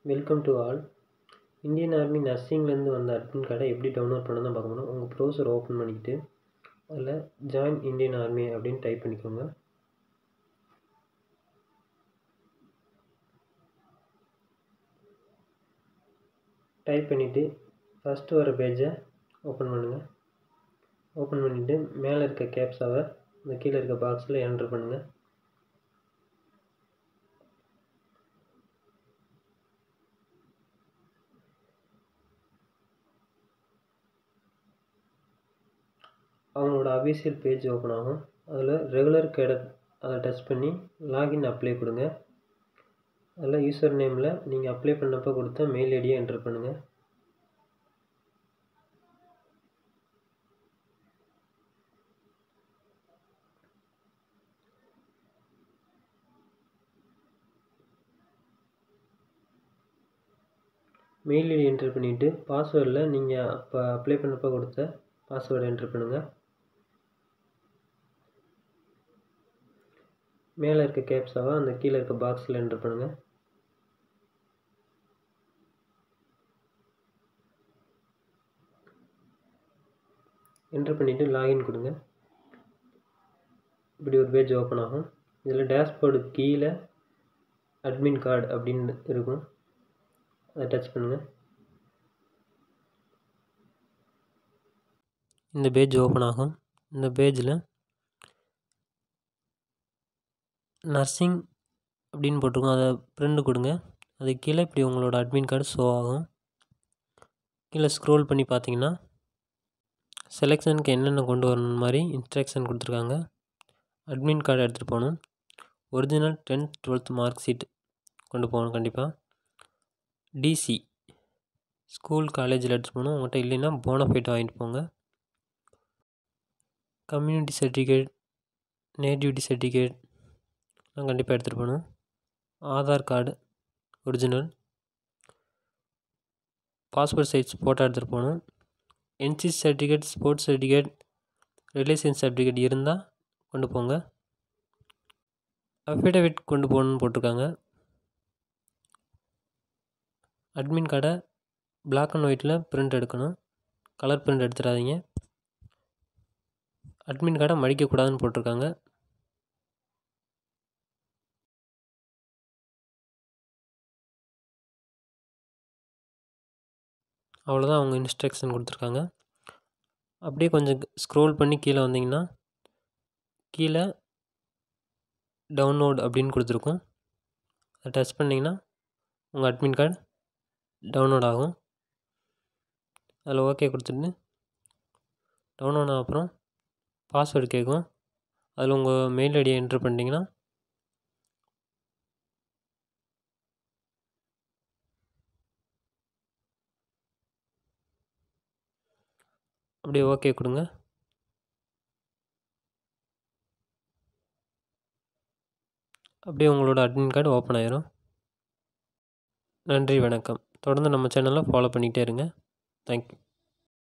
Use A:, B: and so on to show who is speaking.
A: Welcome to all. Indian army நர்சிங்லேருந்து வந்த admin கார்டை எப்படி டவுன்லோட் பண்ண தான் பார்க்க போகிறோம். உங்கள் ப்ரௌசர் ஓப்பன் பண்ணிக்கிட்டு அதில் ஜாயின் இந்தியன் ஆர்மி அப்படின்னு டைப் பண்ணிக்கோங்க. டைப் பண்ணிவிட்டு ஃபஸ்ட்டு வர பேஜை ஓப்பன் பண்ணுங்கள். ஓப்பன் பண்ணிவிட்டு மேலே இருக்க கேப்ஸாவை இந்த கீழே இருக்க பாக்ஸில் என்ட்ரு பண்ணுங்கள். அவங்களோட அஃபிஷியல் பேஜ் ஓப்பன் ஆகும். அதில் ரெகுலர் கேடர் அதை டச் பண்ணி லாகின் அப்ளை கொடுங்க. அதில் யூசர் நேமில் நீங்கள் அப்ளை பண்ணப்போ கொடுத்த மெயில் ஐடியை என்ட்ரு பண்ணுங்கள். மெயில் ஐடி என்ட்ரு பண்ணிவிட்டு பாஸ்வேர்டில் நீங்கள் அப்போ அப்ளை பண்ணப்போ கொடுத்த பாஸ்வேர்டு என்ட்ரு பண்ணுங்கள். மேலே இருக்க கேப்ஸாவை அந்த கீழே இருக்க பாக்ஸில் என்ட்ரு பண்ணுங்கள். என்ட்ரு பண்ணிவிட்டு லாகின் கொடுங்க. இப்படி ஒரு பேஜ் ஓப்பன் ஆகும். இதில் டேஷ்போர்டு கீழே அட்மின் கார்டு அப்படின்னு இருக்கும். அதை டச் பண்ணுங்கள். இந்த பேஜ் ஓப்பன் ஆகும். இந்த பேஜில் நர்சிங் அப்படின்னு போட்டிருக்கோம். அதை பிரிண்ட் கொடுங்க. அது கீழே இப்படி உங்களோட அட்மின் கார்டு ஷோ ஆகும். கீழே ஸ்க்ரோல் பண்ணி பார்த்தீங்கன்னா செலெக்ஷனுக்கு என்னென்ன கொண்டு வரணும் மாதிரி இன்ஸ்ட்ரக்ஷன் கொடுத்துருக்காங்க. அட்மின் கார்டு எடுத்துகிட்டு போகணும். Original 10th 12th mark sheet கொண்டு போகணும் கண்டிப்பாக. டிசி ஸ்கூல் காலேஜில் எடுத்துகிட்டு போகணும். உங்கள்கிட்ட இல்லைன்னா போனஃபைட் வாங்கிட்டு போங்க. கம்யூனிட்டி சர்டிஃபிகேட், நேட்டிவிட்டி சர்டிஃபிகேட் கண்டிப்பாக எடுத்துகிட்டு போகணும். Aadhaar card original, passport size photo எடுத்துகிட்டு போகணும். NCC certificate, sports certificate, relation certificate இருந்தால் கொண்டு போங்க. அஃபிடவிட் கொண்டு போகணுன்னு போட்டிருக்காங்க. அட்மின் கார்டை பிளாக் அண்ட் ஒயிட்டில் பிரிண்ட் எடுக்கணும். கலர் பிரிண்ட் எடுத்துடாதீங்க. அட்மின் கார்டை மடிக்கக்கூடாதுன்னு போட்டிருக்காங்க. அவ்வளோதான் அவங்க இன்ஸ்ட்ரக்ஷன் கொடுத்துருக்காங்க. அப்படியே கொஞ்சம் ஸ்க்ரோல் பண்ணி கீழே வந்தீங்கன்னா கீழே டவுன்லோட் அப்படின்னு கொடுத்துருக்கோம். அதை டச் பண்ணிங்கன்னா உங்கள் அட்மின் கார்டு டவுன்லோட் ஆகும். அதில் ஓகே கொடுத்துட்டு டவுன்லோட் ஆன அப்புறம் பாஸ்வேர்டு கேட்கும். அதில் உங்கள் மெயில் ஐடியை என்ட்ரு பண்ணிட்டீங்கன்னா அப்படியே ஓகே கொடுங்க. அப்படியே உங்களோட அட்மின் கார்டு ஓப்பன் ஆயிரும். நன்றி, வணக்கம். தொடர்ந்து நம்ம சேனலை ஃபாலோ பண்ணிகிட்டே இருங்க. தேங்க்யூ.